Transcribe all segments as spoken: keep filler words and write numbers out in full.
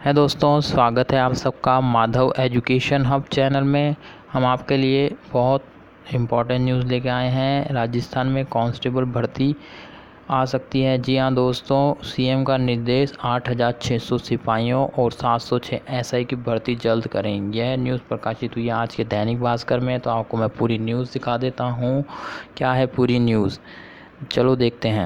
है दोस्तों, स्वागत है आप सबका माधव एजुकेशन हब चैनल में। हम आपके लिए बहुत इम्पोर्टेंट न्यूज़ लेके आए हैं। राजस्थान में कांस्टेबल भर्ती आ सकती है। जी हाँ दोस्तों, सीएम का निर्देश आठ हज़ार छः सौ सिपाहियों और सात सौ छः एसआई की भर्ती जल्द करें। यह न्यूज़ प्रकाशित हुई है आज के दैनिक बाsker में। तो आपको मैं पूरी न्यूज़ दिखा देता हूँ। क्या है पूरी न्यूज़, चलो देखते हैं।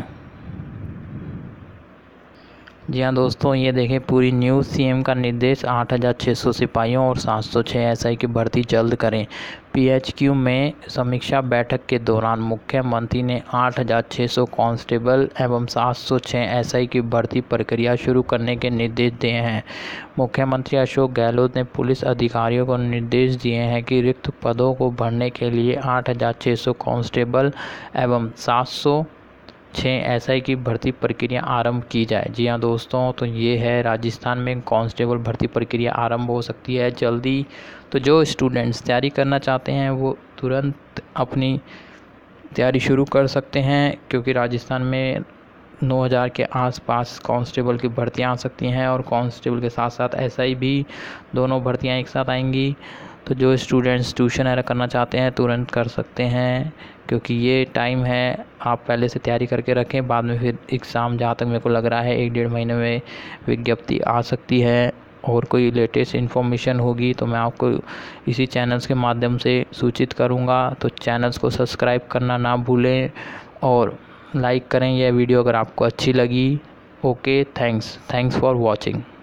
जी हाँ दोस्तों, ये देखें पूरी न्यूज़। सीएम का निर्देश आठ हज़ार छः सौ सिपाहियों और सात सौ छः एसआई की भर्ती जल्द करें। पीएचक्यू में समीक्षा बैठक के दौरान मुख्यमंत्री ने आठ हज़ार छः सौ कांस्टेबल एवं सात सौ छः एसआई की भर्ती प्रक्रिया शुरू करने के निर्देश दिए हैं। मुख्यमंत्री अशोक गहलोत ने पुलिस अधिकारियों को निर्देश दिए हैं कि रिक्त पदों को भरने के लिए आठ हज़ार छः सौ कांस्टेबल एवं सात सौ छः एसआई की भर्ती प्रक्रिया आरंभ की जाए। जी हाँ दोस्तों, तो ये है राजस्थान में कांस्टेबल भर्ती प्रक्रिया आरंभ हो सकती है जल्दी। तो जो स्टूडेंट्स तैयारी करना चाहते हैं वो तुरंत अपनी तैयारी शुरू कर सकते हैं, क्योंकि राजस्थान में नौ हज़ार के आसपास कांस्टेबल की भर्तियां आ सकती हैं और कांस्टेबल के साथ साथ एसआई भी, दोनों भर्तियां एक साथ आएंगी। तो जो स्टूडेंट्स ट्यूशन वगैरह करना चाहते हैं तुरंत कर सकते हैं, क्योंकि ये टाइम है। आप पहले से तैयारी करके रखें, बाद में फिर एग्ज़ाम, जहाँ तक मेरे को लग रहा है एक डेढ़ महीने में विज्ञप्ति आ सकती है। और कोई लेटेस्ट इन्फॉर्मेशन होगी तो मैं आपको इसी चैनल्स के माध्यम से सूचित करूँगा। तो चैनल्स को सब्सक्राइब करना ना भूलें और लाइक करें यह वीडियो अगर आपको अच्छी लगी। Okay, thanks thanks for watching.